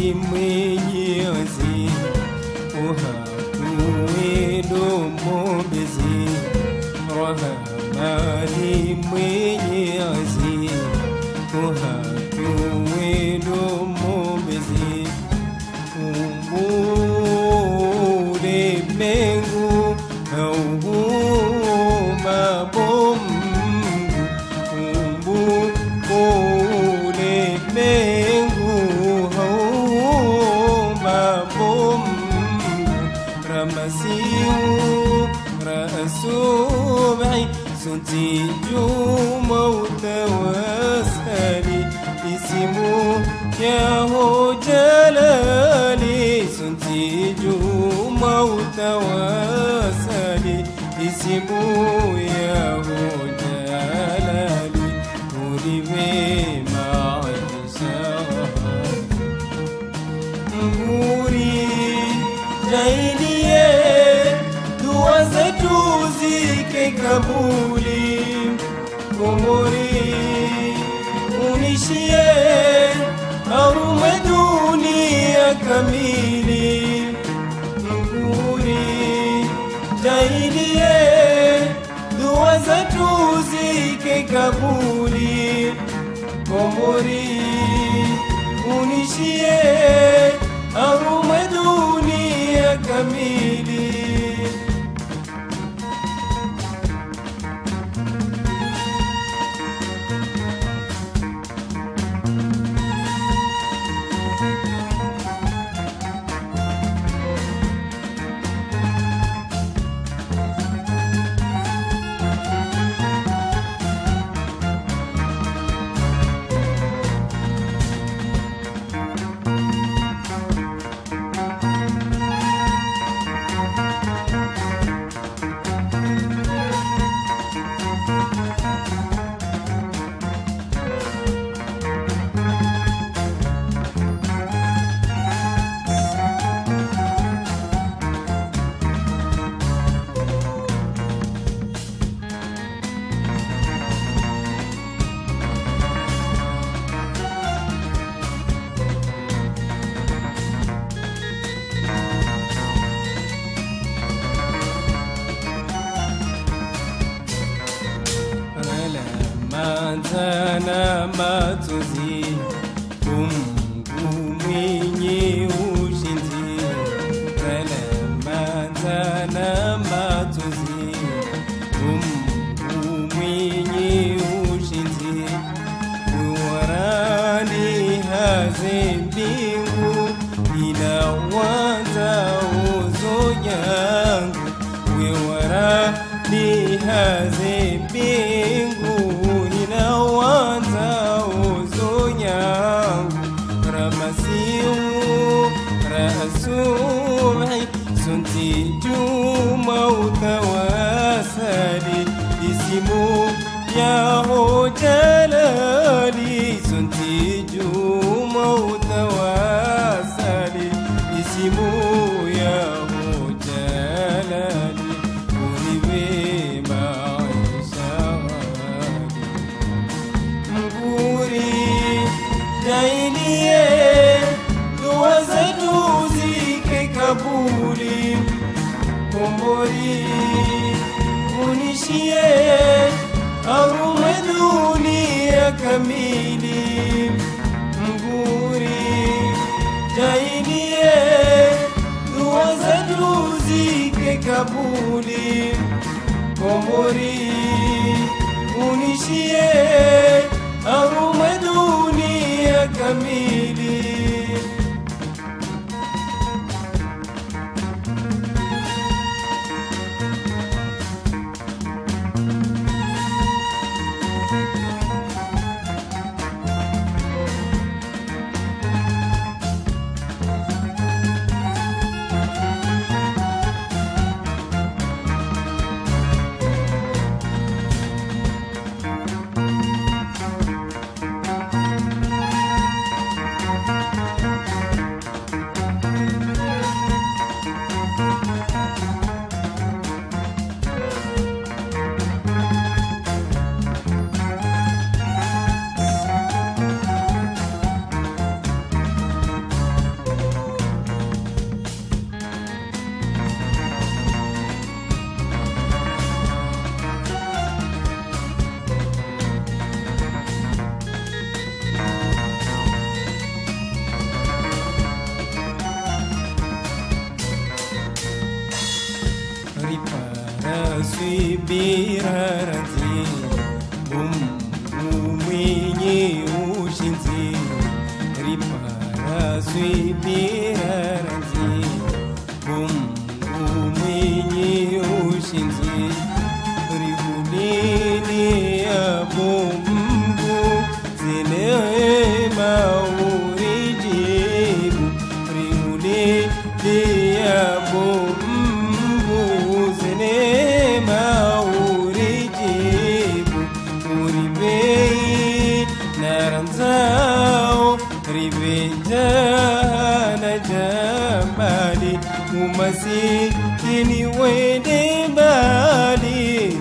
Mwenyezi uhakuendo mombezi Rahamani Mwenyezi uhakuendo mombezi Umbule mengu hauhuma bombu Umbule mengu hauhuma bombu Ramasiu ra'asub'i sunti juma utawasali Isimu yahu jalali sunti juma utawasali Isimu yahu jalali uliwe maisha Nguri jailie dua zetu zike kabuli Komori unishie arume dunia kamili Nguri jailie dua zetu zike kabuli Komori unishie arume dunia kamili Manzana matuzi mwenye ushinzi Rala manzana matuzi mwenye ushinzi Uwarani haze mbingu inawanza uzo yangu Uwarani haze mbingu Ra'asub'i sunti juma utawasali Isimu yahu jalali sunti juma utawasali Isimu yahu jalali uliwe maisha Mguri jailie dua zetu zike kabuli Komori unishie arume dunia kamili Mguri jailie dua zetu zike kabuli Komori unishie arume dunia kamili subira radhi mwenye ushinzi ripara subira radhi mwenye ushinzi rivulini ya Mungu zinema urijibu rivulini ya Mungu zinema urijibu uribei naranzao ribejana jambali umasikini wende mbali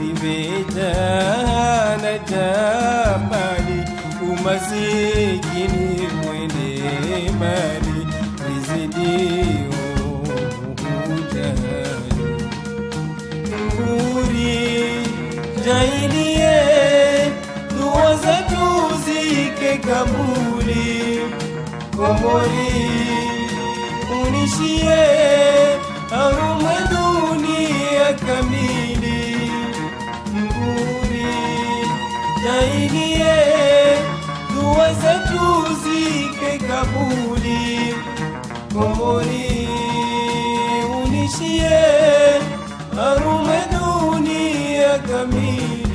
ribejana jambali umasikini wende mbali rizidio ujali nguri jailie dua zetu zike kabuli komori unishie aruma dunia kamili nguri jailie dua zetu zike kabuli komori unishie aruma dunia kamili